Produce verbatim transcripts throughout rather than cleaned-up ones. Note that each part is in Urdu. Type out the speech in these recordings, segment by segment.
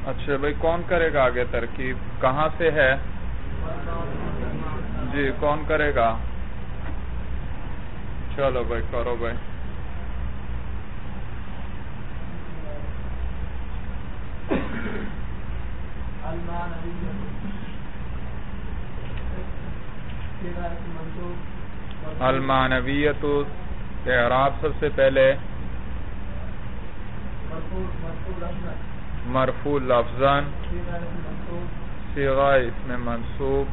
اچھا بھائی کون کرے گا آگے ترکیب؟ کہاں سے ہے؟ جی کون کرے گا؟ چلو بھائی کرو بھائی. المعنویت اعراب سب سے پہلے مرفوع لفظاً صیغہ اس میں منصوب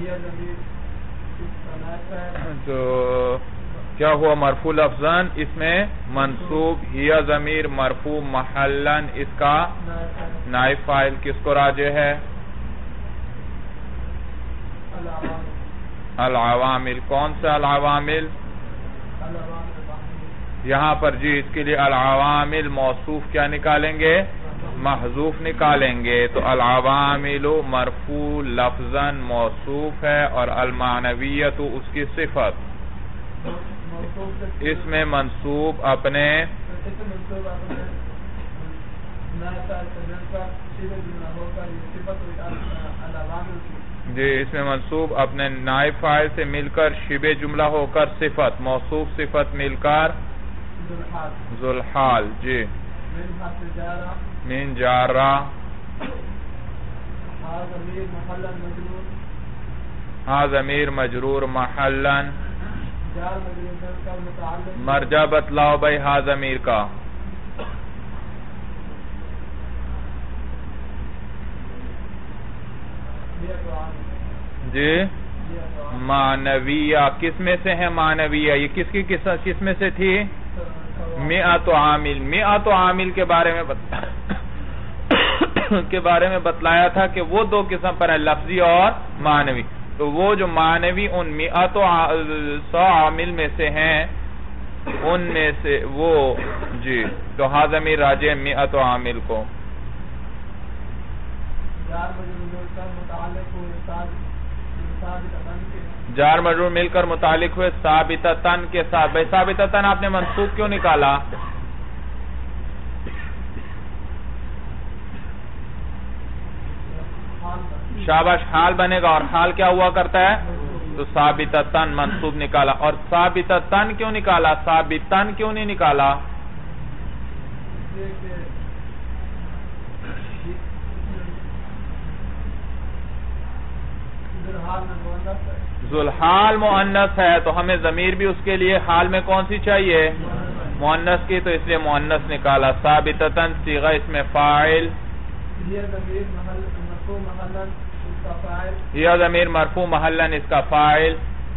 جو کیا ہوا مرفوع لفظاً اس میں منصوب ہی ضمیر مرفوع محلاً اس کا نائب فاعل کس کو راجع ہے؟ العوامل. کون سا العوامل؟ یہاں پر جی اس کے لیے العوامل موصوف کیا نکالیں گے؟ محذوف نکالیں گے. تو العوامل مرفوع لفظاً موصوف ہے اور المعنویت اس کی صفت. اس میں منصوب اپنے جی اس میں منصوب اپنے نائب فاعل سے مل کر شبہ جملہ ہو کر صفت موصوف صفت مل کر ذوالحال. جی من جارہ ہاں ضمیر مجرور محلاً مرجع بتلاؤ بھائی ہاں ضمیر کا. جی معنویہ کس میں سے ہے؟ معنویہ یہ کس کی کس میں سے تھی؟ مئات عامل. مئات عامل کے بارے میں کے بارے میں بتلایا تھا کہ وہ دو قسم پر ہے لفظی اور معنوی. تو وہ جو معنوی ان مئات سو عامل میں سے ہیں ان میں سے وہ جی تو ہاں ضمیر راجع مئات عامل کو. جار مجرور مل کر متعلق ہوئے ثابتتن کے ساتھ. بھائی ثابتتن آپ نے منصوب کیوں نکالا؟ شاباش حال بنے گا اور حال کیا ہوا کرتا ہے؟ تو ثابتتن منصوب نکالا. اور ثابتتن کیوں نکالا؟ ثابتن کیوں نہیں نکالا؟ ذوالحال مؤنث ہے تو ہمیں ضمیر بھی اس کے لیے حال میں کون سی چاہیے؟ مؤنث کی. تو اس لیے مؤنث نکالا. ثابتتن صیغہ اس میں فاعل یہ ضمیر مرفوع محلاً اس کا فاعل.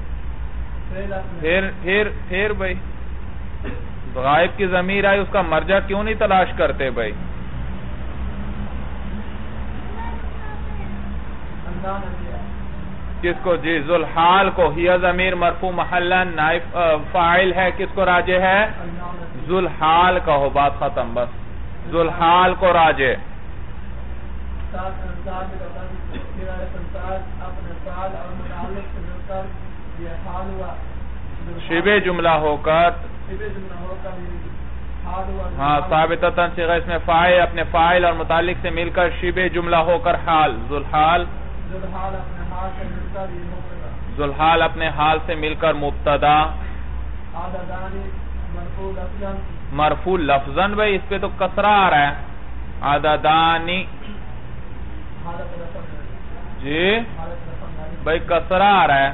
پھر پھر پھر بھائی غائب کی ضمیر آئی اس کا مرجع کیوں نہیں تلاش کرتے بھائی؟ کس کو؟ جی ذوالحال کو. ہی ضمیر مرفوع محلاً نائب فاعل ہے کس کو راجع ہے؟ ذوالحال کا ہو. بات ختم. بس ذوالحال کو راجع. شبہ جملہ ہو کر ہاں ثابتتن صیغہ اس میں فاعل اپنے فاعل اور متعلق سے مل کر شبہ جملہ ہو کر حال. ذوالحال ذوالحال اپنے حال سے مل کر مبتدا مرفوع لفظاً. بھائی اس پہ تو کسرہ آ رہا ہے. عددانی جی بھائی کسرہ آ رہا ہے.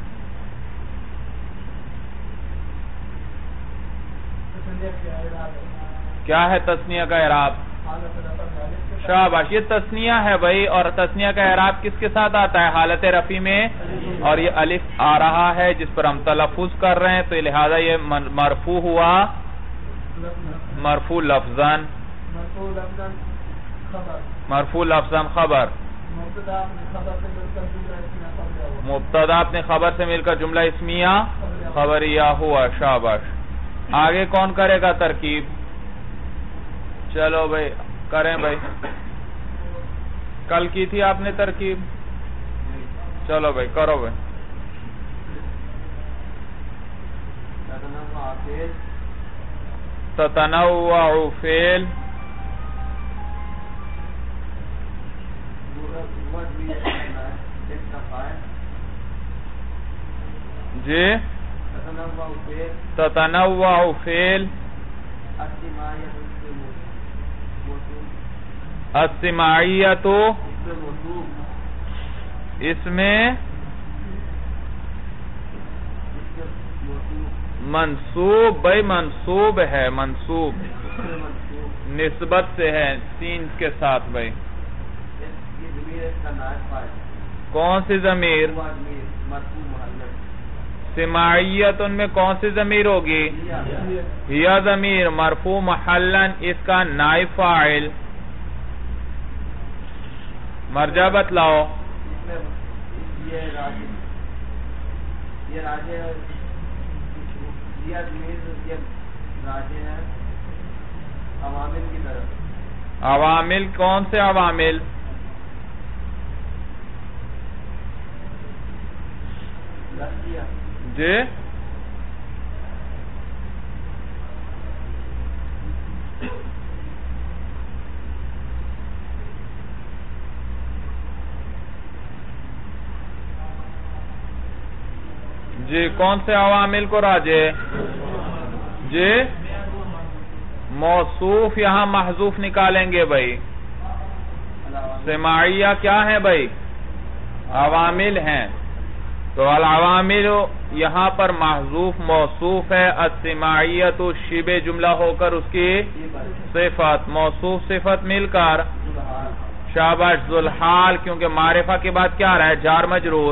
کیا ہے تثنیہ کا اعراب؟ شاباش. یہ تثنیہ ہے بھائی اور تثنیہ کا اعراب کس کے ساتھ آتا ہے؟ حالت رفع میں. اور یہ الف آ رہا ہے جس پر ہم تلفظ کر رہے ہیں تو لہذا یہ مرفوع ہوا مرفوع لفظاً. مرفوع لفظاً خبر. مبتدا اپنے خبر سے مل کر جملہ اسمیہ خبریہ ہوا. شاباش. آگے کون کرے گا ترکیب؟ چلو بھائی کریں بھائی. کل کی تھی آپ نے ترکیب. چلو بھائی کرو بھائی. تتنوع فعل جی تتنوع فعل السماعیت اس میں منصوب بھائی منصوب ہے منصوب نسبت سے ہے سین کے ساتھ بھائی کون سی ضمیر سماعیت ان میں کون سی ضمیر ہوگی ہیا ضمیر مرفوع محلن اس کا نائب فاعل مرجع بتلاؤ یہ راجے عوامل کی طرف عوامل کون سے عوامل جی جی کون سے عوامل کو راجے جی موصوف یہاں محذوف نکالیں گے بھائی سماعیہ کیا ہے بھائی عوامل ہیں تو العوامل یہاں پر محذوف موصوف ہے السماعیت شبہ جملہ ہو کر اس کی صفت موصوف صفت مل کر شاباش ذوالحال کیونکہ معرفہ کے بعد کیا رہا ہے جار مجرور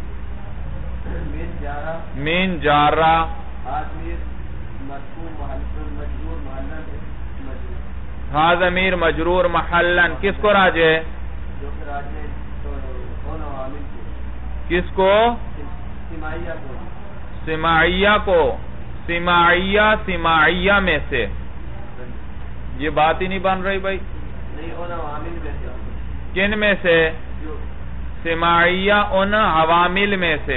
مین جارہ ہاں ضمیر مجرور محلن کس کو راجے کس کو سماعیہ کو سماعیہ سماعیہ میں سے یہ بات ہی نہیں بن رہی بھائی کن میں سے سماعیہ ان عوامل میں سے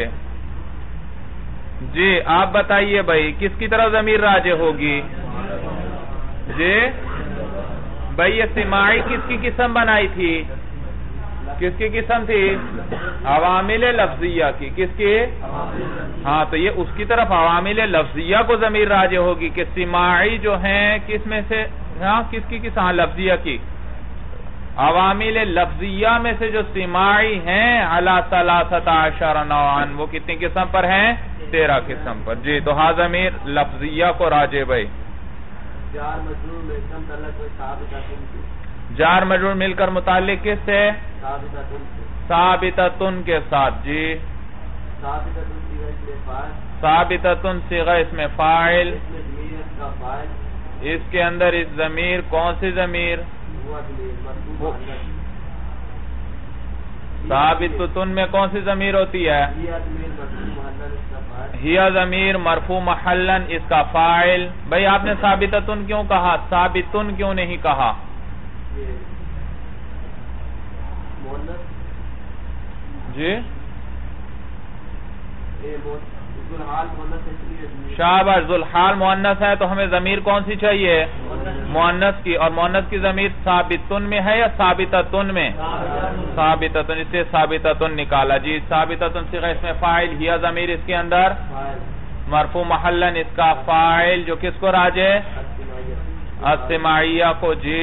جی آپ بتائیے بھائی کس کی طرف ضمیر راجع ہوگی جی بھائی یہ سماعی کس کی قسم بنائی تھی کس کی قسم تھی عوامل لفظیہ کی کس کی ہاں تو یہ اس کی طرف عوامل لفظیہ کو ضمیر راجع ہوگی کہ سماعی جو ہیں کس میں سے ہاں کس کی قسم لفظیہ کی عوامل لفظیہ میں سے جو سماعی ہیں علی ثلاثۃ عشر نوعاً وہ کتنی قسم پر ہیں تیرہ قسم پر جی تو ہاں ضمیر لفظیہ کو راجع بھائی جار مجرور میں کم تعلق ہے ثابتۃ جار مجرور مل کر متعلق کس سے ثابتۃ کے ساتھ جی ثابتۃ صیغہ اس میں فاعل اس کے اندر اس ضمیر کون سی ضمیر ثابتۃ میں کون سی ضمیر ہوتی ہے ہیا ضمیر مرفوع محلن اس کا فاعل بھائی آپ نے ثابتۃ کیوں کہا ثابتن کیوں نہیں کہا جی شاباش ذوالحال مؤنث ہے تو ہمیں ضمیر کون سی چاہیے مؤنث کی اور مؤنث کی ضمیر ثابتن میں ہے یا ثابتۃ میں ثابتۃ اس سے ثابتۃ نکالا جی ثابتۃ صیغہ اس میں فاعل ہیا ضمیر اس کے اندر مرفوع محلن اس کا فاعل جو کس کو راجع السماعیہ کو جی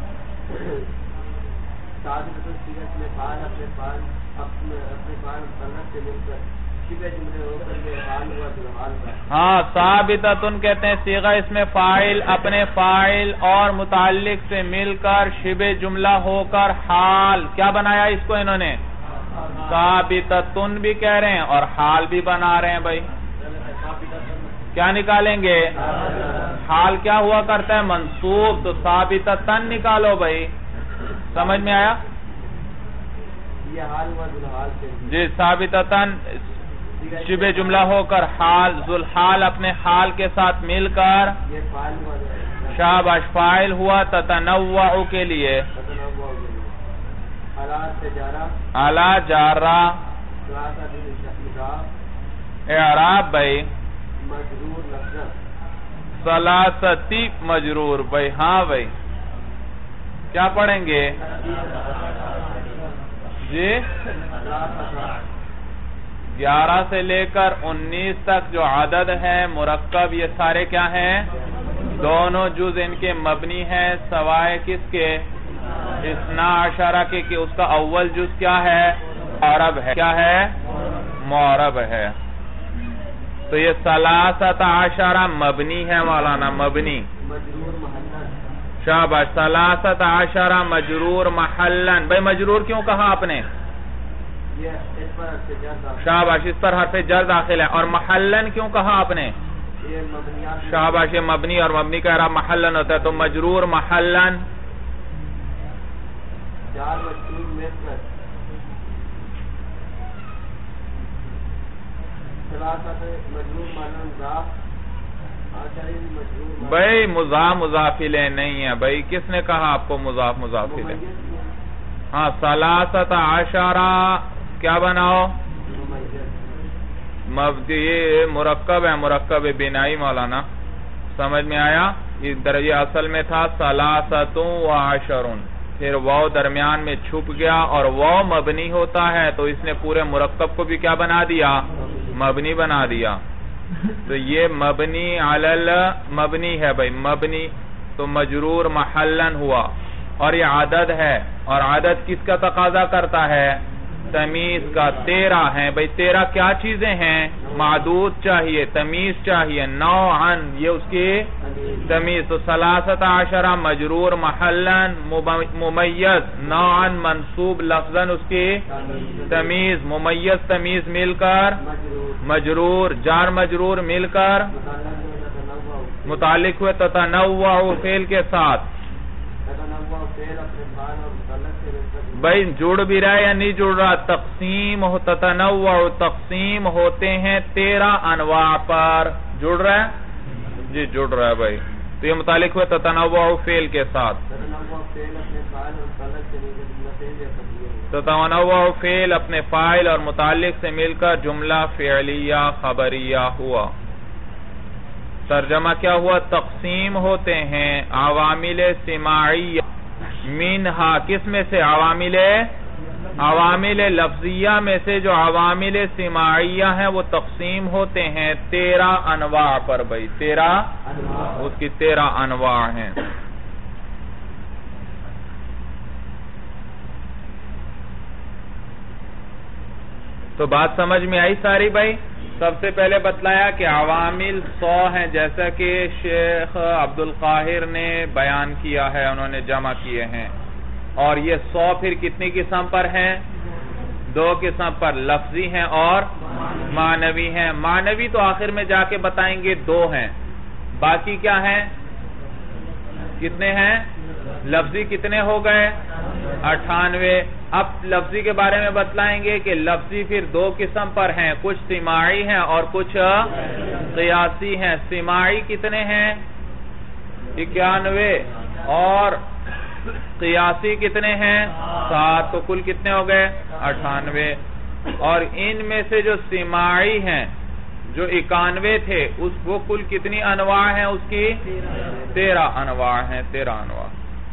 ہاں ثابتۃ کہتے ہیں صیغہ اس میں فاعل اپنے فاعل اور متعلق سے مل کر شبہ جملہ ہو کر حال کیا بنایا اس کو انہوں نے ثابتۃ بھی کہہ رہے ہیں اور حال بھی بنا رہے ہیں بھائی کیا نکالیں گے حال کیا ہوا کرتا ہے منصوب تو ثابتۃ نکالو بھائی سمجھ میں آیا جی ثابتۃ شبہ جملہ ہو کر حال ذوالحال اپنے حال کے ساتھ مل کر شاباش فاعل ہوا تتنوع کے لیے اعلی جارہ اعراب بھائی ثلاثتی مجرور بھائی ہاں بھائی کیا پڑھیں گے جی گیارہ سے لے کر انیس تک جو عدد ہے مرکب، یہ سارے کیا ہیں؟ دونوں جز ان کے مبنی ہیں سوائے کس کے؟ اثنا عشرہ کے کہ اس کا اول جز کیا ہے؟ معرب ہے۔ کیا ہے؟ معرب ہے۔ تو یہ ثلاثت عشرہ مبنی ہے مولانا، مبنی۔ شاباش، ثلاثت عشرہ مجرور محلن۔ بھئی مجرور کیوں کہا آپ نے؟ شاباش، اس پر حرف جر داخل ہے۔ اور محلن کیوں کہا آپ نے؟ شاباش، یہ مبنی اور مبنی کا اعراب محلن ہوتا ہے، تو مجرور محلن۔ بھئی مضاف مضاف الیہ نہیں ہے بھئی، کس نے کہا آپ کو مضاف مضاف الیہ؟ ہاں، ثلاثت عشرہ کیا بناؤ؟ یہ مرکب ہے، مرکب بنائی مولانا، سمجھ میں آیا؟ یہ اصل میں تھا ثلاثت و عشرون، پھر واو درمیان میں چھپ گیا اور واو مبنی ہوتا ہے تو اس نے پورے مرکب کو بھی کیا بنا دیا؟ مبنی بنا دیا۔ تو یہ مبنی علی مبنی ہے بھئی، مبنی تو مجرور محلن ہوا، اور یہ عدد ہے، اور عدد کس کا تقاضا کرتا ہے؟ تمیز کا۔ تیرہ ہیں بھئی، تیرہ کیا چیزیں ہیں؟ معدود چاہیے، تمیز چاہیے، نوعاً یہ اس کی تمیز۔ تو ثلاثت عشرہ مجرور محلن ممیز، نوعاً منصوب لفظاً اس کی تمیز، ممیز تمیز مل کر مجرور، جار مجرور مل کر متعلق ہوئے تتنوع فعل کے ساتھ۔ بھئی جڑ بھی رہا ہے یا نہیں جڑ رہا؟ تقسیم ہو، تتنوع تقسیم ہوتے ہیں تیرہ انواع پر، جڑ رہا ہے؟ جی جڑ رہا ہے بھئی، تو یہ متعلق ہوئے تتنوع فعل کے ساتھ۔ تتنوع فعل اپنے فاعل اور متعلق سے مل کر جملہ فعلیہ خبریہ ہوا۔ ترجمہ کیا ہوا؟ تقسیم ہوتے ہیں عوامل سماعیہ منہا، کس میں سے؟ عوامل عوامل لفظیہ میں سے جو عوامل سماعیہ ہیں وہ تقسیم ہوتے ہیں تیرہ انواع پر بھئی، تیرہ اس کی تیرہ انواع ہیں۔ تو بات سمجھ میں آئی ساری بھائی؟ سب سے پہلے بتلایا کہ عوامل سو ہیں، جیسا کہ شیخ عبدالقاہر نے بیان کیا ہے، انہوں نے جمع کیے ہیں، اور یہ سو پھر کتنی قسم پر ہیں؟ دو قسم پر، لفظی ہیں اور معنوی ہیں۔ معنوی تو آخر میں جا کے بتائیں گے دو ہیں، باقی کیا ہیں؟ کتنے ہیں؟ لفظی کتنے ہو گئے؟ اٹھانوے۔ اب لفظی کے بارے میں بتلائیں گے کہ لفظی پھر دو قسم پر ہیں، کچھ سماعی ہیں اور کچھ قیاسی ہیں۔ سماعی کتنے ہیں؟ اکیانوے، اور قیاسی کتنے ہیں؟ سات، تو کل کتنے ہو گئے؟ اٹھانوے۔ اور ان میں سے جو سماعی ہیں جو اکانوے تھے، اس وہ کل کتنی انواع ہیں؟ اس کی تیرہ انواع ہیں، تیرہ انواع۔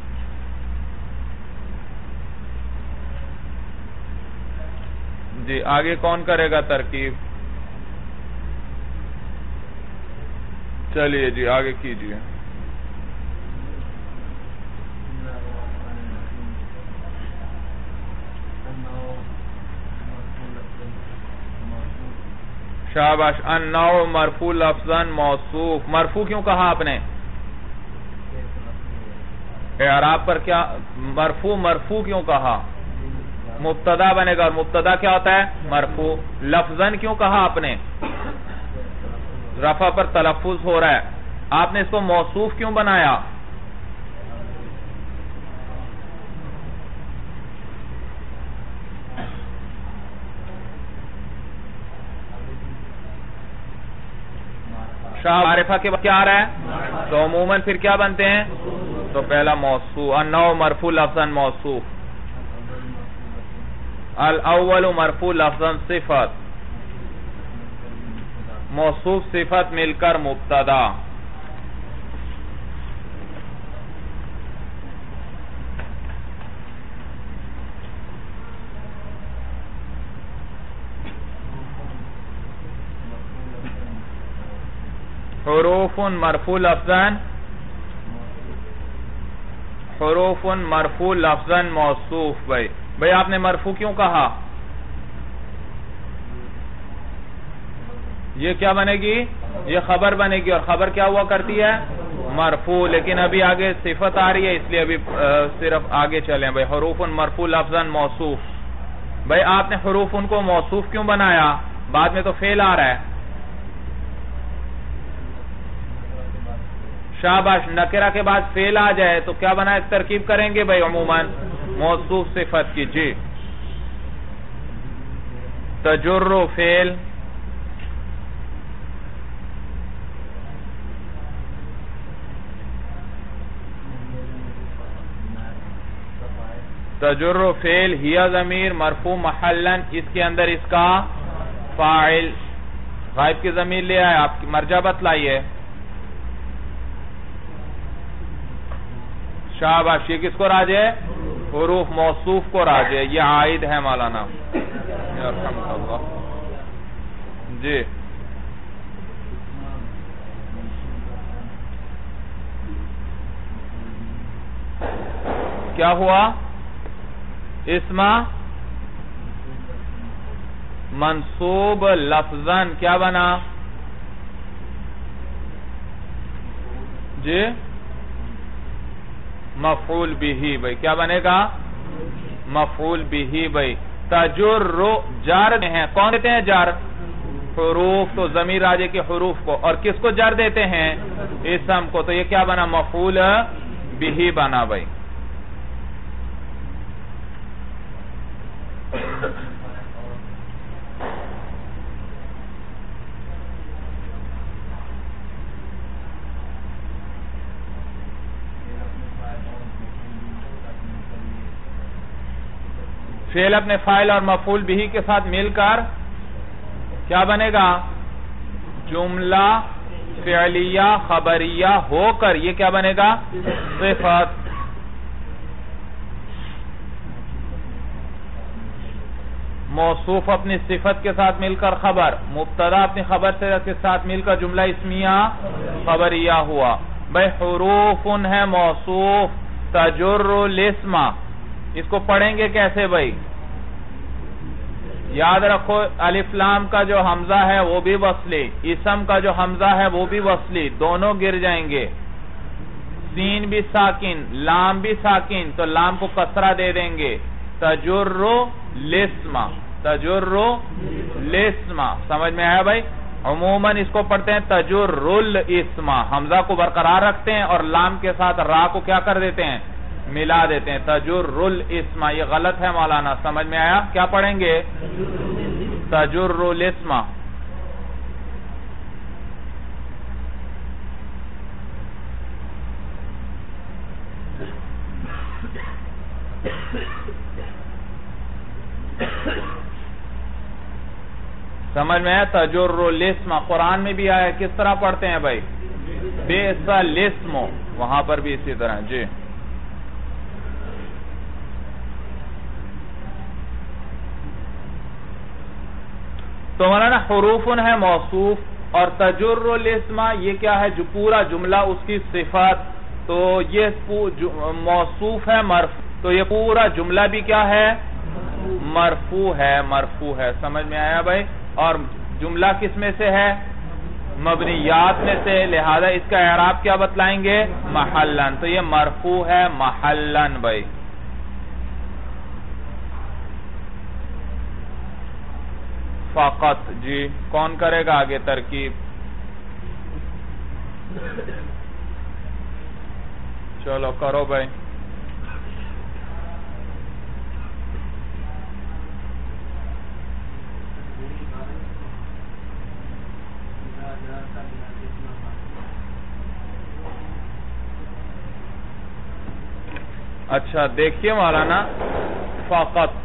جی آگے کون کرے گا ترکیب؟ چلیے جی آگے کیجیے۔ شاباش، النوع مرفوع لفظاً موصوف۔ مرفوع کیوں کہا آپ نے؟ اعراب پر کیا مرفوع مرفوع کیوں کہا؟ مبتدا بنے گا، اور مبتدا کیا ہوتا ہے؟ مرفوع۔ لفظاً کیوں کہا آپ نے؟ رفع پر تلفظ ہو رہا ہے، آپ نے اس کو موصوف کیوں بنایا؟ معرفہ کے بعد کیا آ رہا ہے؟ تو عموماً پھر کیا بنتے ہیں؟ تو پہلا موصوف، النوع مرفوع لفظاً موصوف، الاول مرفوع لفظاً صفت، موصوف صفت مل کر مبتدا۔ حروف مرفوع لفظاً حروف مرفوع لفظاً موصوف. بھائی بھائی آپ نے مرفوع کیوں کہا؟ یہ کیا بنے گی؟ یہ خبر بنے گی، اور خبر کیا ہوا کرتی ہے؟ مرفوع. لیکن ابھی آگے صفت آ رہی ہے، اس لیے ابھی صرف آگے چلیں. بھائی حروف مرفوع لفظاً موصوف. بھائی آپ نے حروف ان کو موصوف کیوں بنایا؟ بعد میں تو فعل آ رہا ہے. شاباش، نکرہ کے بعد فعل آ جائے تو کیا بنا ترکیب کریں گے بھائی؟ عموماً موصوف صفت کی. جی تجر فعل، تجر فعل ہی ضمیر مرفوع محلاً، اس کے اندر اس کا فاعل غائب کی ضمیر لے آئے. آپ کی مرجع بتلائیے. شاباش، یہ کس کو راجع ہے؟ حروف موصوف کو راجع ہے. یہ عائد ہے مولانا. یرحمک اللہ. جی کیا ہوا؟ اسم منصوب لفظاً کیا بنا؟ جی مفعول بھی. بھائی کیا بنے گا؟ مفعول بھی. بھائی تجر جار ہیں، کون دیتے ہیں جار؟ حروف. تو ضمیر راجع کے حروف کو، اور کس کو جار دیتے ہیں؟ اسم کو. تو یہ کیا بنا؟ مفعول بھی بنا. بھائی فعل اپنے فاعل اور مفعول بھی کے ساتھ مل کر کیا بنے گا؟ جملہ فعلیہ خبریہ ہو کر یہ کیا بنے گا؟ صفت. موصوف اپنی صفت کے ساتھ مل کر خبر، مبتدا اپنی خبر کے ساتھ مل کر جملہ اسمیہ خبریہ ہوا. بھائی حروف ہے موصوف تجر الاسم، اس کو پڑھیں گے کیسے بھائی؟ یاد رکھو الف لام کا جو حمزہ ہے وہ بھی وصلی، اسم کا جو حمزہ ہے وہ بھی وصلی، دونوں گر جائیں گے. سین بھی ساکن، لام بھی ساکن، تو لام کو کسرہ دے دیں گے. تجر الاسم، تجر الاسم. سمجھ میں آیا بھائی؟ عموماً اس کو پڑھتے ہیں تجر الاسم، حمزہ کو برقرار رکھتے ہیں اور لام کے ساتھ را کو کیا کر دیتے ہیں؟ ملا دیتے ہیں. تجر الاسم. یہ غلط ہے مولانا، سمجھ میں آیا؟ کیا پڑھیں گے؟ تجر الاسم. سمجھ میں آیا؟ تجر الاسم قرآن میں بھی آیا. کس طرح پڑھتے ہیں بھائی؟ بئس الاسم، وہاں پر بھی اسی طرح. جی تو مولانا حروف ہے موصوف اور تجر الاسم یہ کیا ہے؟ جو پورا جملہ اس کی صفات. تو یہ موصوف ہے مرفوع، تو یہ پورا جملہ بھی کیا ہے؟ مرفوع ہے. مرفوع ہے. سمجھ میں آیا بھائی؟ اور جملہ کس میں سے ہے؟ مبنیات میں سے، لہذا اس کا اعراب کیا بتلائیں گے؟ محلاً. تو یہ مرفوع ہے محلاً. بھائی فقط. جی کون کرے گا آگے ترکیب؟ چلو کرو بھائی. اچھا دیکھیے مولانا، فقط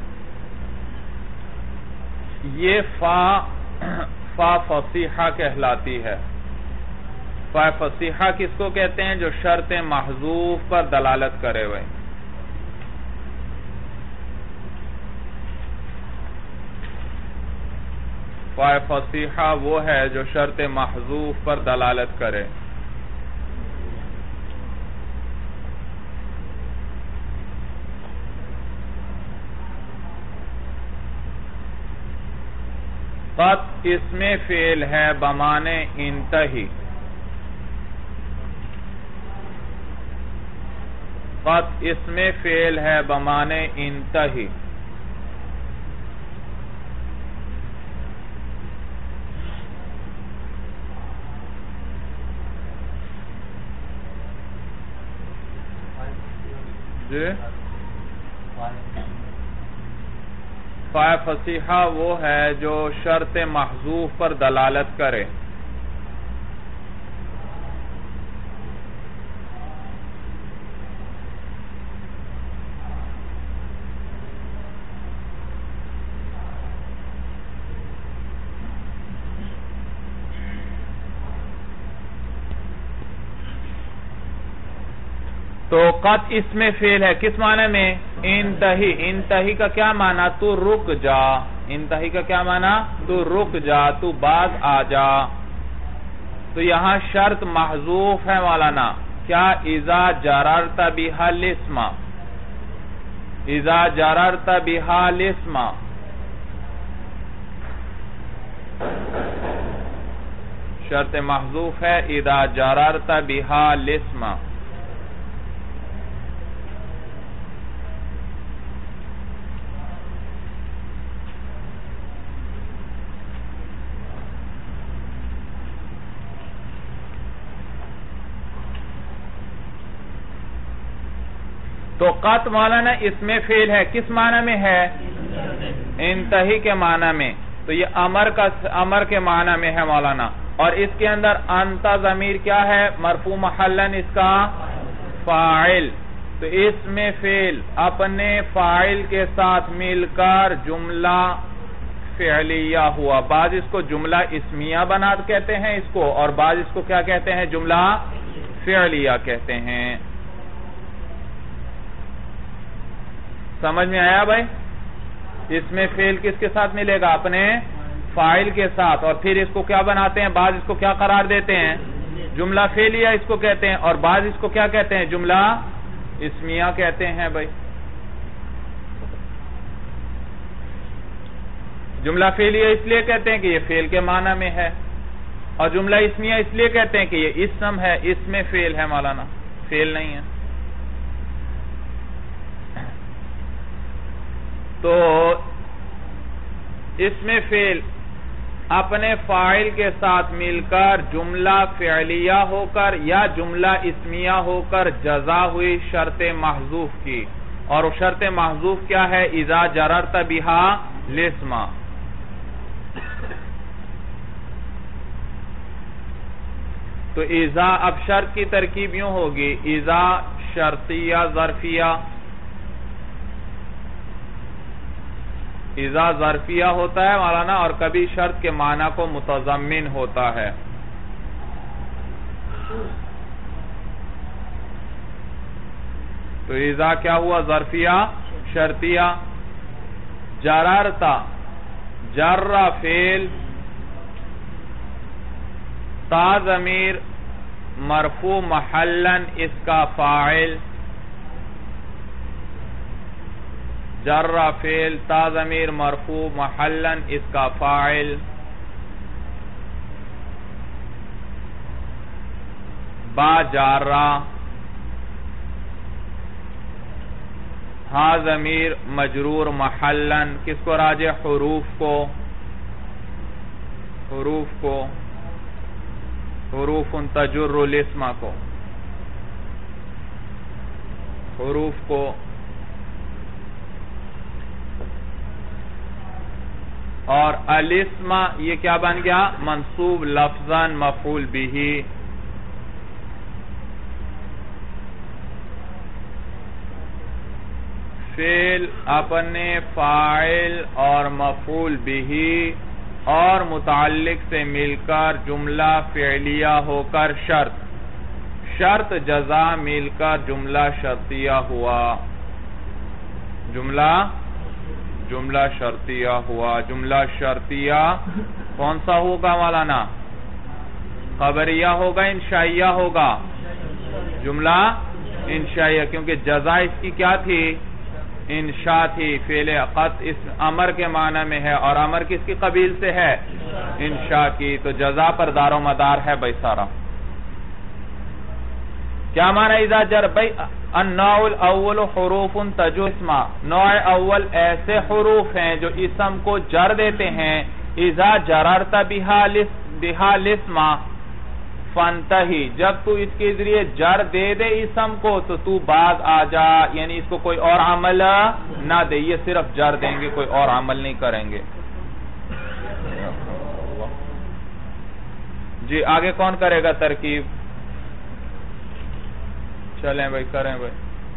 یہ فا فا فصیحہ کہلاتی ہے. فا فصیحہ کس کو کہتے ہیں؟ جو شرط محذوف پر دلالت کرے ہوئے. فائے فصیحہ وہ ہے جو شرط محذوف پر دلالت کرے. قط اسم فعل ہے بمعنی انتہی. قط اسم فعل ہے بمعنی انتہی. جی فائے فصیحہ وہ ہے جو شرط محذوف پر دلالت کرے. تو قط اسم فعل ہے کس معنی میں؟ انتہی. انتہی کا کیا معنی؟ تو رک جا. انتہی کا کیا معنی؟ تو رک جا، تو باز آ جا. تو یہاں شرط محذوف ہے مولانا. کیا؟ اذا جررت بها الاسم. اذا جررت بها الاسم. شرط محذوف ہے اذا جررت بها الاسم. تو قط مولانا اسم فعل ہے کس معنی میں ہے؟ انتہی کے معنی میں. تو یہ امر کا امر کے معنی میں ہے مولانا. اور اس کے اندر انت ضمیر کیا ہے؟ مرفوع محلن اس کا فاعل. تو اسم فعل اپنے فاعل کے ساتھ مل کر جملہ فعلیہ ہوا. بعض اس کو جملہ اسمیہ بنا کہتے ہیں اس کو، اور بعض اس کو کیا کہتے ہیں؟ جملہ فعلیہ کہتے ہیں. سمجھ میں آیا بھائی؟ اس میں فعل کس کے ساتھ ملے گا؟ اپنے فاعل کے ساتھ. اور پھر اس کو کیا بناتے ہیں؟ بعض اس کو کیا قرار دیتے ہیں؟ جملہ فعلیہ اس کو کہتے ہیں. اور بعض اس کو کیا کہتے ہیں؟ جملہ اسمیہ کہتے ہیں بھائی. جملہ فعلیہ اس لیے کہتے ہیں کہ یہ فعل کے معنی میں ہے، اور جملہ اسمیہ اس لیے کہتے ہیں کہ یہ اسم ہے، اسم فعل ہے مولانا، فعل نہیں ہے. تو اسم فعل اپنے فاعل کے ساتھ مل کر جملہ فعلیہ ہو کر یا جملہ اسمیہ ہو کر جزا ہوئی شرط محذوف کی. اور وہ شرط محذوف کیا ہے؟ اذا جررت بها الاسم. تو اذا اب شرط کی ترکیب یوں ہوگی، اذا شرطیہ ظرفیہ. اذا ظرفیہ ہوتا ہے مولانا، اور کبھی شرط کے معنی کو متضمن ہوتا ہے. تو اذا کیا ہوا؟ ظرفیہ شرطیہ. جررتا جر فعل، تا ضمیر مرفوع محلن اس کا فاعل. جر فعل تا ضمیر مرفوع محلن اس کا فاعل. با جارہ، ہا ضمیر مجرور محلن کس کو راجع؟ حروف کو. حروف کو حروف تجر الاسم کو حروف کو اور الاسم یہ کیا بن گیا؟ منصوب لفظاً مفعول به. فعل اپنے فاعل اور مفعول به اور متعلق سے مل کر جملہ فعلیہ ہو کر شرط شرط جزا مل کر جملہ شرطیہ ہوا. جملہ جملہ شرطیہ ہوا. جملہ شرطیہ کون سا ہوگا مولانا؟ خبریہ ہوگا انشائیہ ہوگا؟ جملہ انشائیہ، کیونکہ جزا اس کی کیا تھی؟ انشاء تھی. فعل قط اس امر کے معنی میں ہے، اور امر کس کی قبیل سے ہے؟ انشاء کی. تو جزا پر دار و مدار ہے بھائی سارا. کیا معنی اذا جر بھائی؟ النوع الاول حروف تجر اسما، نوع اول ایسے حروف ہیں جو اسم کو جر دیتے ہیں. اذا جررت بها الاسم فانتہی، جب تو اس کے ذریعے جر دے دے اسم کو تو تو باز آ جا، یعنی اس کو کوئی اور عمل نہ دے، یہ صرف جر دیں گے، کوئی اور عمل نہیں کریں گے. جی آگے کون کرے گا ترکیب؟ چلیں بھائی کریں بھائی.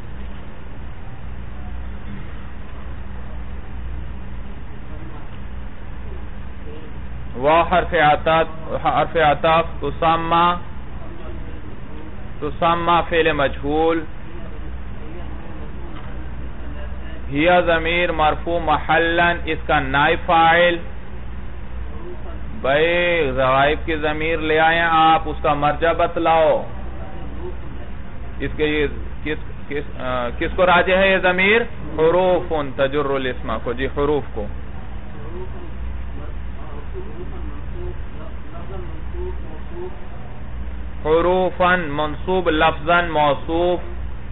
وہ حرف عطف حرف عطف تسمى تسمى فعل مجهول، ہی ضمیر مرفوع محلا، اس کا نائب فاعل. بھائی غائب کی ضمیر لے آئیں آپ، اس کا مرجع بتلاؤ. اس کے یہ کس کس کس کو راجع ہے یہ ضمیر؟ حروف تجر الاسم کو. جی حروف کو. حروفاً منصوب لفظاً موصوف،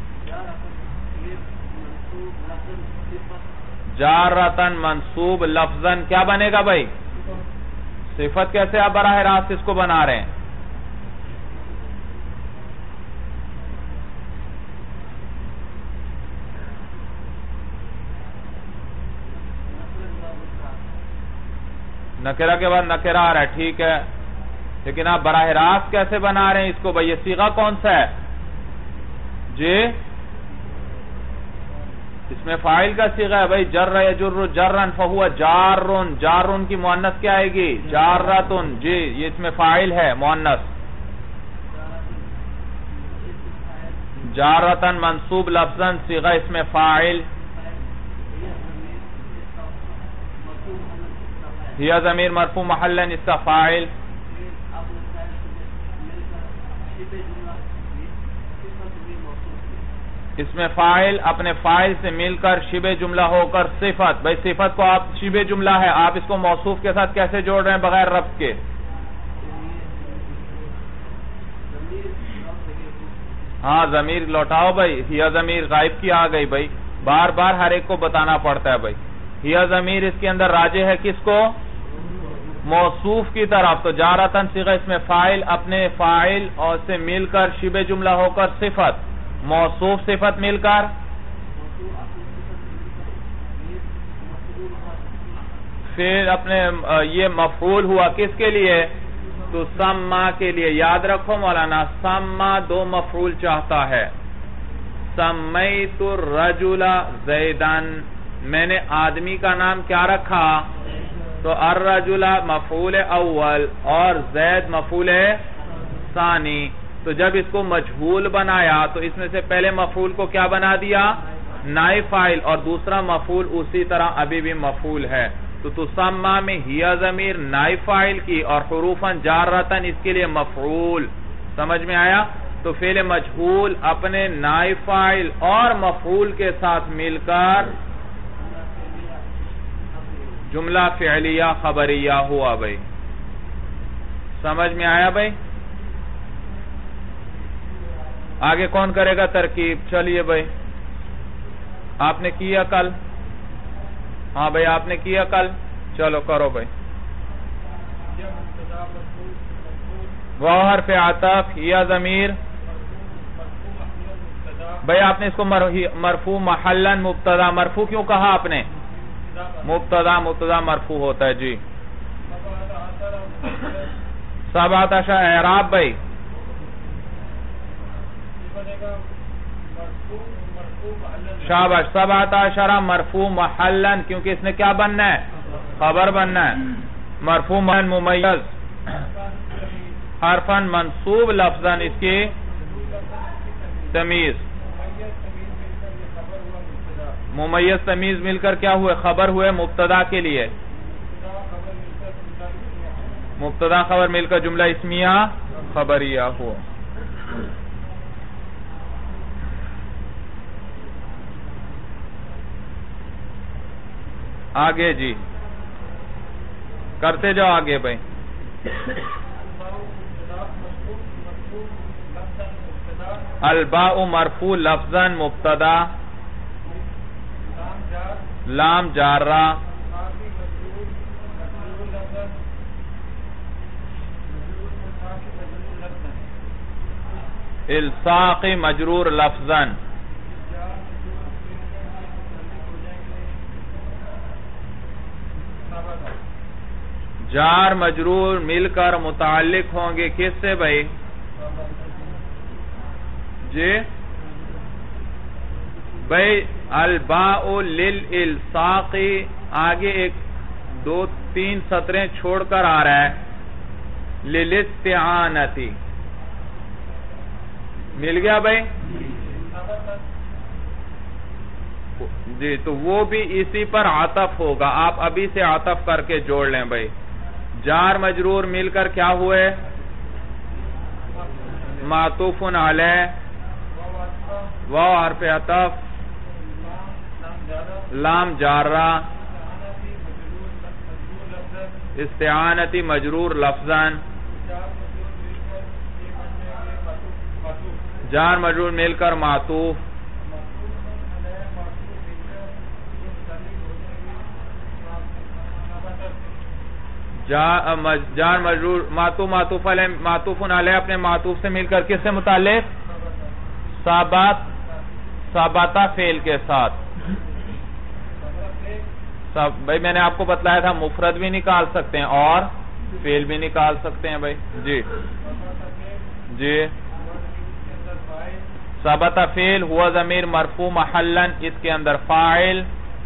جارتاً منصوب لفظاً کیا بنے گا بھائی؟ صفت. کیسے آپ براہ راست اس کو بنا رہے ہیں؟ نکرہ کے بعد نکرہ آ رہا ہے، ٹھیک ہے، لیکن آپ براہ راست کیسے بنا رہے ہیں اس کو بھائی؟ یہ صیغہ کون سا ہے؟ جی اس میں فاعل کا صیغہ ہے بھائی. جر یجر جرن فہو جارن، جارن کی مؤنث کیا آئے گی؟ جارتن. جی یہ اس میں فاعل ہے مؤنث. جارتن منصوب لفظاً، صیغہ اس میں فاعل. ہی ضمیر مرفوع محلا، اس کا فاعل. اس میں فاعل اپنے فاعل سے مل کر شبہ جملہ ہو کر صفت. بھائی صفت کو آپ شبہ جملہ ہے، آپ اس کو موصوف کے ساتھ کیسے جوڑ رہے ہیں بغیر ربط کے؟ ہاں ضمیر لوٹاؤ بھائی. ہی ضمیر غائب کی آ گئی بھائی، بار بار ہر ایک کو بتانا پڑتا ہے بھائی. ہی ضمیر اس کے اندر راجع ہے کس کو؟ موصوف کی طرف. تو جارتاً صیغہ اس میں فاعل اپنے فاعل اور سے مل کر شبہ جملہ ہو کر صفت، موصوف صفت مل کر پھر اپنے یہ مفعول ہوا کس کے لیے؟ تو سما کے لیے. یاد رکھو مولانا، سما دو مفعول چاہتا ہے. سمیت الرجل زیدن، میں نے آدمی کا نام کیا رکھا؟ تو الرجل مفعول اول اور زید مفعول ثانی. تو جب اس کو مجہول بنایا تو اس میں سے پہلے مفعول کو کیا بنا دیا؟ نائب فاعل، اور دوسرا مفعول اسی طرح ابھی بھی مفعول ہے. تو تسمى میں ہی ضمیر نائب فاعل کی اور حروفاً جارتاً اس کے لیے مفعول. سمجھ میں آیا؟ تو فعل مجہول اپنے نائب فاعل اور مفعول کے ساتھ مل کر جملہ فعلیہ خبریہ ہوا بھائی. سمجھ میں آیا بھائی؟ آگے کون کرے گا ترکیب؟ چلیے بھائی آپ نے کیا کل. ہاں بھائی آپ نے کیا کل، چلو کرو بھائی. وہ حرف عطف یا ضمیر، بھائی آپ نے اس کو مرفوع محلا مبتدا. مرفوع کیوں کہا آپ نے؟ مبتدا مبتدا مرفوع ہوتا ہے. جی سبعۃ عشر اعراب بھائی. شاباش. سبعۃ عشر مرفوع محلا، کیونکہ اس نے کیا بننا ہے؟ خبر بننا ہے. مرفوع محل ممیز، حرفاً منصوب لفظاً اس کی تمیز. ممیز تمیز مل کر کیا ہوئے؟ خبر ہوئے مبتدا کے لیے. مبتدا خبر مل کر جملہ اسمیہ خبریہ ہو. آگے جی کرتے جاؤ آگے بھائی. الباء مرفوع لفظاً مبتدا لام جارہ الصاق مجرور لفظاً جار مجرور مل کر متعلق ہوں گے کس سے بھائی؟ جی بھائی الباء للالصاق آگے ایک دو تین سطریں چھوڑ کر آ رہا ہے للاستعانتی. مل گیا بھائی جی. تو وہ بھی اسی پر عطف ہوگا. آپ ابھی سے عطف کر کے جوڑ لیں بھائی. جار مجرور مل کر کیا ہوئے؟ معطوف علیہ واو حرف عطف لام جارہ استعانتی مجرور لفظاً جار مجرور مل کر معطوف جار مجرور معطوف معطوف علیہ معطوف علیہ اپنے معطوف سے مل کر کس سے متعلق؟ ثابت ثابتہ فعل کے ساتھ. بھائی میں نے آپ کو بتلایا تھا مفرد بھی نکال سکتے ہیں اور فعل بھی نکال سکتے ہیں بھائی. جی جی ثابتہ فعل ہوا ضمیر مرفوع محلاً اس کے اندر فاعل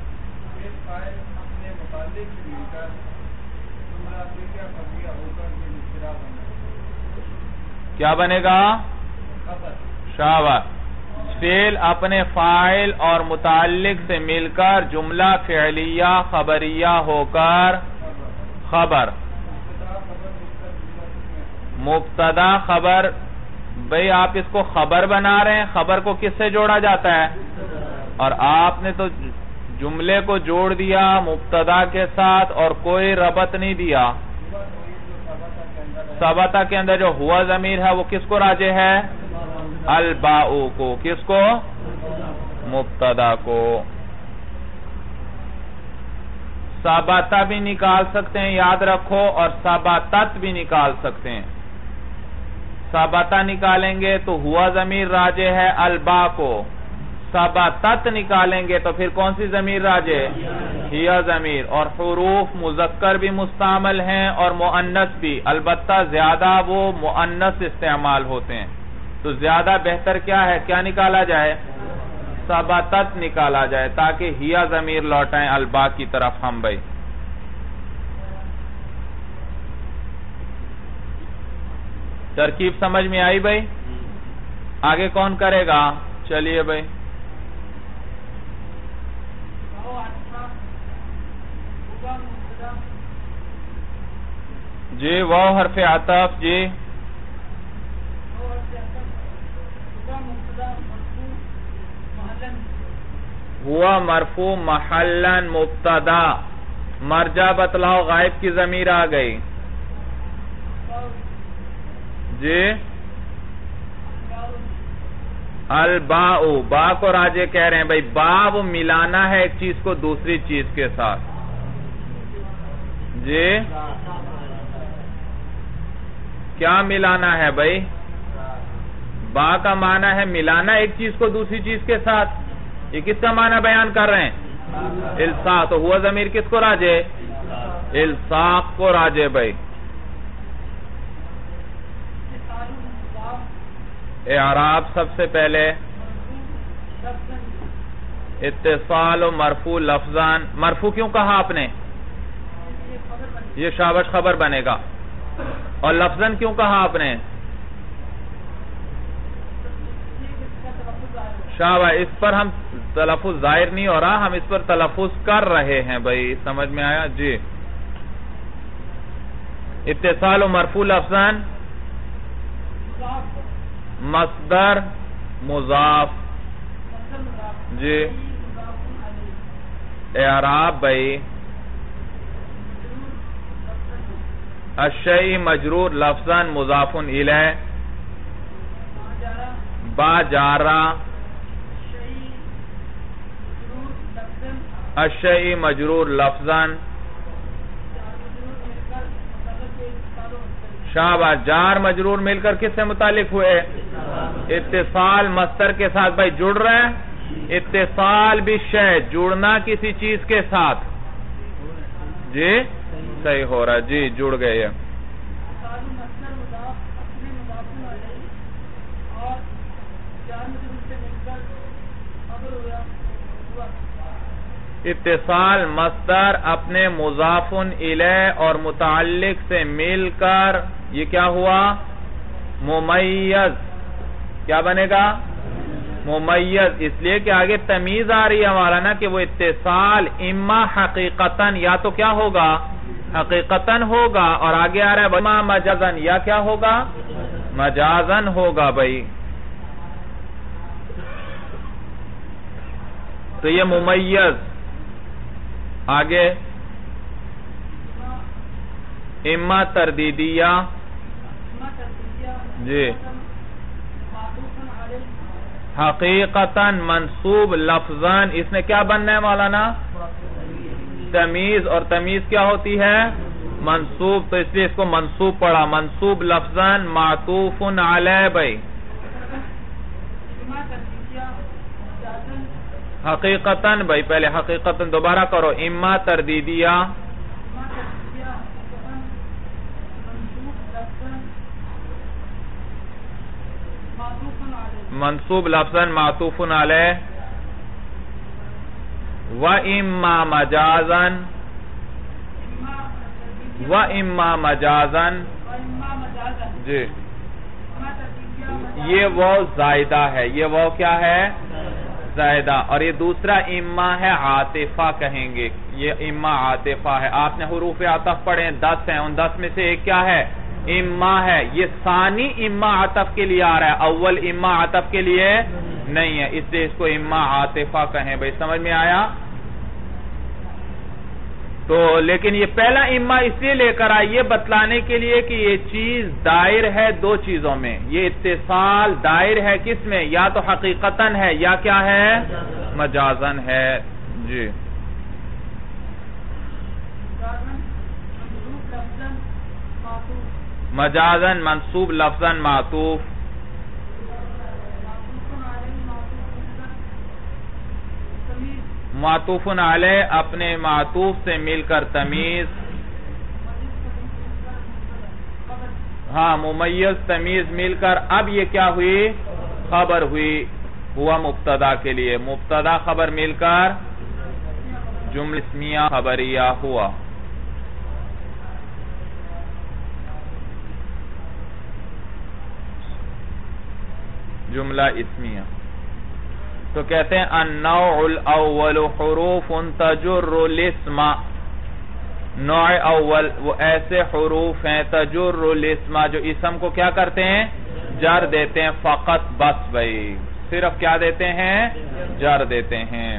کیا بنے گا؟ شاباش. فعل اپنے فاعل اور متعلق سے مل کر جملہ فعلیہ خبریہ ہو کر خبر. مبتدا خبر بھئی آپ اس کو خبر بنا رہے ہیں. خبر کو کس سے جوڑا جاتا ہے؟ اور آپ نے تو جملے کو جوڑ دیا مبتدا کے ساتھ اور کوئی ربط نہیں دیا. ثابتہ کے اندر جو ہوا ضمیر ہے وہ کس کو راجع ہے؟ الباء کو. کس کو؟ مبتدا کو. ثابتہ بھی نکال سکتے ہیں یاد رکھو اور ثابتت بھی نکال سکتے ہیں. ثابتہ نکالیں گے تو ہوا ضمیر راجع ہے الباء کو. ثابتت نکالیں گے تو پھر کون سی ضمیر راجع؟ ہیا ضمیر. اور حروف مذکر بھی مستعمل ہیں اور مؤنث بھی. البتہ زیادہ وہ مؤنث استعمال ہوتے ہیں. تو زیادہ بہتر کیا ہے؟ کیا نکالا جائے؟ ثابتت نکالا جائے تاکہ ہیا ضمیر لوٹائیں الباء کی طرف ہم بھائی. ترکیب سمجھ میں آئی بھائی؟ آگے کون کرے گا؟ چلیے بھائی. جی واو حرف عطف. جی ہوا مرفوع محلاً مبتدا. مرجع بتلاؤ غائب کی ضمیر آ گئی. جی الباء با کو راجع کہہ رہے ہیں بھائی. باب ملانا ہے ایک چیز کو دوسری چیز کے ساتھ. جی کیا ملانا ہے بھائی؟ با کا معنی ہے ملانا ایک چیز کو دوسری چیز کے ساتھ. یہ کس کا معنی بیان کر رہے ہیں؟ الصاق. تو ہوا ضمیر کس کو راجع؟ الصاق کو راجع بھائی. اعراب سب سے پہلے اتصال و مرفوع لفظان. مرفوع کیوں کہا آپ نے؟ یہ شابش خبر بنے گا. اور لفظاً کیوں کہا آپ نے؟ شابش. اس پر ہم تلفظ ظاہر نہیں ہو رہا, ہم اس پر تلفظ کر رہے ہیں بھائی. سمجھ میں آیا؟ جی اتصال و مرفوع لفظاً مصدر مضاف. جی اعراب بھائی الشیء مجرور لفظاً مضاف الیہ با جارہ الشیء مجرور لفظاً شابہ جار مجرور مل کر کس سے متعلق ہوئے؟ اتصال مصدر کے ساتھ بھائی جڑ رہے ہیں. اتصال بالشیء جڑنا کسی چیز کے ساتھ. جی صحیح ہو رہا ہے جی جڑ گئے. اتصال مصدر اپنے مضاف الیہ اور متعلق سے مل کر یہ کیا ہوا؟ ممیز. کیا بنے گا؟ ممیز. اس لیے کہ آگے تمیز آ رہی ہے ہمارا نا کہ وہ اتصال اما حقیقتاً یا تو کیا ہوگا؟ حقیقتاً ہوگا اور آگے آ رہا ہے اما مجازاً یا کیا ہوگا؟ مجازاً ہوگا بھائی. تو یہ ممیز. آگے اما تردیدیہ. جی حقیقتاً منصوب لفظاً اس نے کیا بننا ہے مولانا؟ تمیز. اور تمیز کیا ہوتی ہے؟ منصوب. تو اس لیے اس کو منصوب پڑھا. منصوب لفظاً معطوف علیہ بھائی. حقیقتاً بھائی پہلے حقیقتاً دوبارہ کرو. اما تردیدیہ منصوب لفظاً معطوف علیہ و اما مجازاً و اما مجازاً. جی یہ وہ زائدہ ہے. یہ وہ کیا ہے؟ زائدہ. اور یہ دوسرا اما ہے عاطفہ کہیں گے. یہ اما عاطفہ ہے. آپ نے حروف عطف پڑھے دس ہیں. ان دس میں سے ایک کیا ہے؟ اما ہے. یہ ثانی اما عطف کے لیے آ رہا ہے. اول اما عطف کے لیے نہیں ہے. اس لیے اس کو اما عاطفہ کہیں بھائی. سمجھ میں آیا؟ تو لیکن یہ پہلا اما اس لیے لے کر آئے یہ بتلانے کے لیے کہ یہ چیز دائر ہے دو چیزوں میں. یہ اتصال دائر ہے کس میں؟ یا تو حقیقتاً ہے یا کیا ہے؟ مجازاً ہے. جی مجازاً منصوب لفظاً معطوف. معطوف علیہ اپنے معطوف سے مل کر تمیز. ہاں ممیز تمیز مل کر اب یہ کیا ہوئی؟ خبر ہوئی. ہوا مبتدا کے لیے. مبتدا خبر مل کر جملہ اسمیہ خبریہ ہوا. جملہ اسمیہ. تو کہتے ہیں النوع الاول حروف تجر الاسم. نوع اول وہ ایسے حروف ہیں تجر الاسم جو اسم کو کیا کرتے ہیں؟ جر دیتے ہیں. فقط بس بھائی صرف کیا دیتے ہیں؟ جر دیتے ہیں.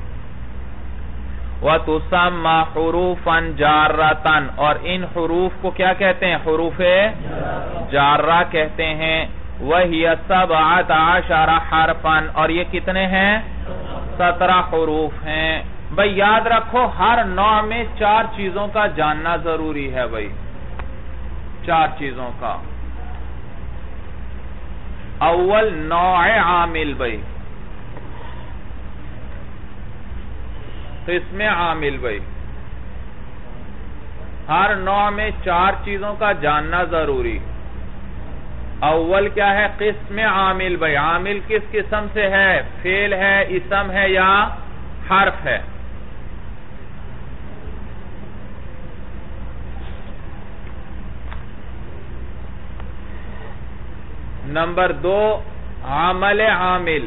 وَتُسَمَّ حُرُوفًا جَارَّةً اور ان حروف کو کیا کہتے ہیں؟ حروف جارہ کہتے ہیں. وَهِيَ سَبْعَةَ عَشَرَ حَرْفًا اور یہ کتنے ہیں؟ سترہ حروف ہیں. بھئی یاد رکھو ہر نوع میں چار چیزوں کا جاننا ضروری ہے بھئی. چار چیزوں کا. اول نوع عامل بھئی. قسم عامل بھئی. ہر نوع میں چار چیزوں کا جاننا ضروری. اول کیا ہے؟ قسم عامل بھئی. عامل کس قسم سے ہے؟ فعل ہے، اسم ہے یا حرف ہے؟ نمبر دو عمل عامل.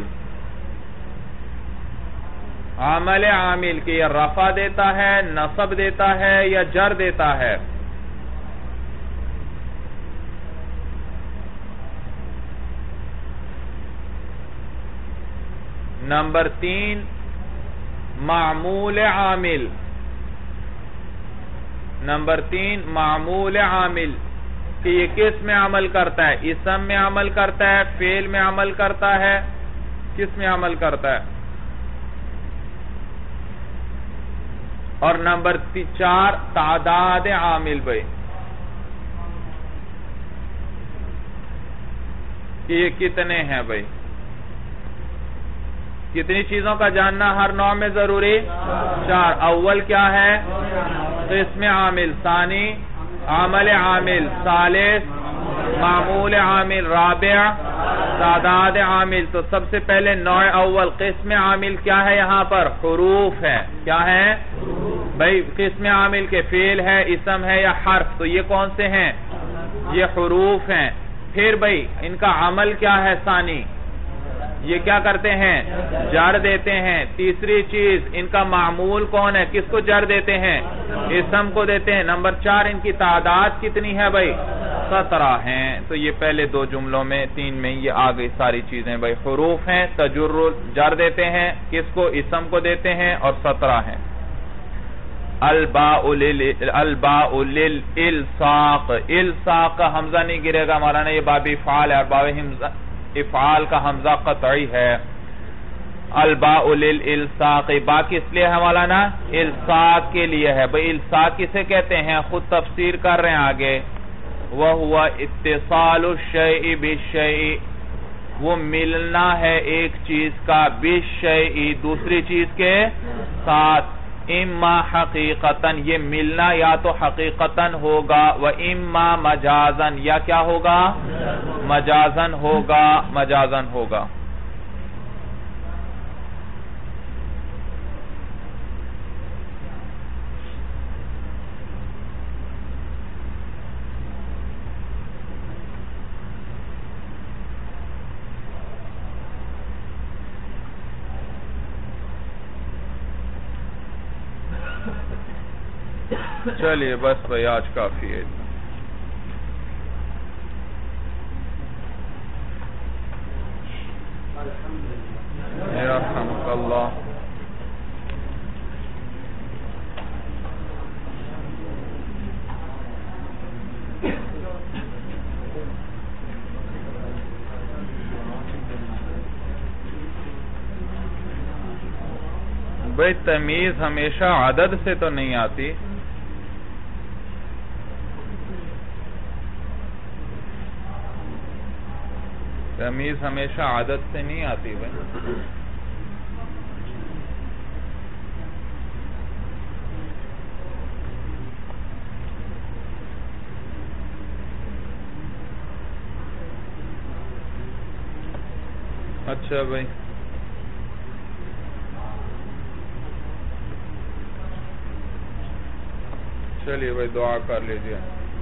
عمل عامل کی یہ رفع دیتا ہے، نصب دیتا ہے یا جر دیتا ہے؟ نمبر تین معمول عامل، نمبر تین معمول عامل کہ یہ کس میں عمل کرتا ہے؟ اسم میں عمل کرتا ہے، فعل میں عمل کرتا ہے، کس میں عمل کرتا ہے؟ اور نمبر چار تعداد عامل بھائی کہ یہ کتنے ہیں بھائی، کتنی چیزوں کا جاننا ہر نوع میں ضروری؟ چار۔ اول کیا ہے؟ قسم عامل، ثانی عمل عامل، ثالث معمول عامل، رابع تعداد عامل۔ تو سب سے پہلے نوع اول قسم عامل کیا ہے؟ یہاں پر حروف ہے، کیا ہے بھائی؟ قسم عامل کے فعل ہے، اسم ہے یا حرف؟ تو یہ کون سے ہیں؟ یہ حروف ہیں۔ پھر بھائی ان کا عمل کیا ہے؟ ثانی یہ کیا کرتے ہیں؟ جر دیتے ہیں۔ تیسری چیز ان کا معمول کون ہے؟ کس کو جر دیتے ہیں؟ اسم کو دیتے ہیں۔ نمبر چار ان کی تعداد کتنی ہے بھائی؟ سترہ ہیں۔ تو یہ پہلے دو جملوں میں تین میں یہ آ گئی ساری چیزیں بھائی، حروف ہیں، تجر جر دیتے ہیں، کس کو؟ اسم کو دیتے ہیں، اور سترہ ہیں۔ الباء للالصاق، الصاق کا حمزہ نہیں گرے گا مولانا، یہ باب افعال ہے، اور باب افعال کا حمزہ قطعی ہے۔ الباء للالصاق، با کس لیے ہے مولانا؟ الصاق کے لیے ہے بھئی۔ الصاق کسے کہتے ہیں؟ خود تفسیر کر رہے ہیں آگے، وَهُوَ اتصال الشیء بالشیء، وہ ملنا ہے ایک چیز کا، بالشیء دوسری چیز کے ساتھ، اما حقیقتاً یہ ملنا یا تو حقیقتاً ہوگا، و اما مجازاً یا کیا ہوگا؟ مجازاً ہوگا، مجازاً ہوگا۔ چلیے بس بھائی آج کافی ہے اتنا۔ یرحمک اللہ۔ بھائی تمیز ہمیشہ عدد سے تو نہیں آتی، تمیز ہمیشہ عادت سے نہیں آتی بھائی۔ اچھا بھائی چلیے بھائی دعا کر لیجیے۔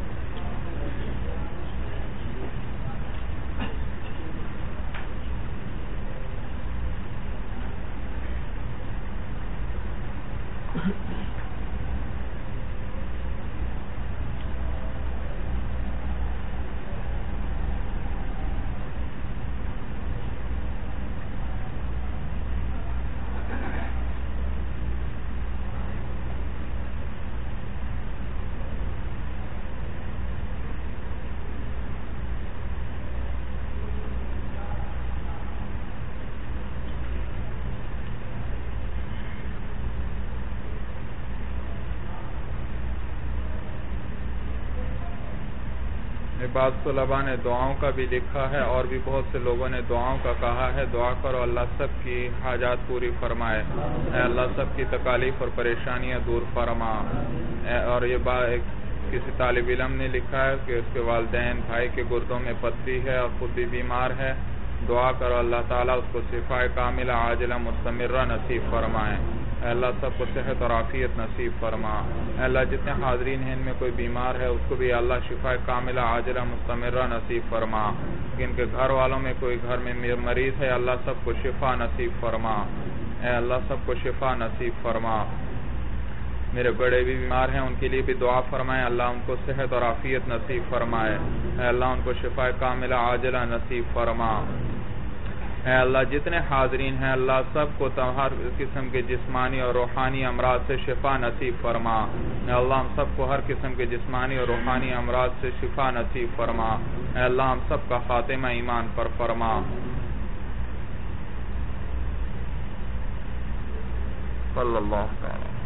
بعض طلباء نے دعاؤں کا بھی لکھا ہے اور بھی بہت سے لوگوں نے دعاؤں کا کہا ہے۔ دعا کرو اللہ سب کی حاجات پوری فرمائے، اے اللہ سب کی تکالیف اور پریشانیاں دور فرما۔ اور یہ بات کسی طالب علم نے لکھا ہے کہ اس کے والدین بھائی کے گردوں میں پتھری ہے اور خود بھی بیمار ہے، دعا کرو اللہ تعالیٰ اس کو شفا کاملہ عاجلہ مستمرہ نصیب فرمائے۔ اے اللہ سب کو صحت اور عافیت نصیب فرما۔ اے اللہ جتنے حاضرین ہیں ان میں کوئی بیمار ہے اس کو بھی اللہ شفا کاملہ عاجلہ مستمرہ نصیب فرما۔ ان کے گھر والوں میں کوئی گھر میں مریض ہے اللہ سب کو شفا نصیب فرما۔ اے اللہ سب کو شفا نصیب فرما۔ میرے بڑے بھی بیمار ہیں ان کے لیے بھی دعا فرمائے، اللہ ان کو صحت اور عافیت نصیب فرمائے۔ اے اللہ ان کو شفا کاملہ عاجلہ نصیب فرما۔ اے اللہ جتنے حاضرین ہیں اللہ سب کو ہر قسم کے جسمانی اور روحانی امراض سے شفا نصیب فرما. اے اللہ ہم سب کو ہر قسم کے جسمانی اور روحانی امراض سے شفا نصیب فرما. اے اللہ ہم سب کا خاتمہ ایمان پر فرما. صلی اللہ تعالی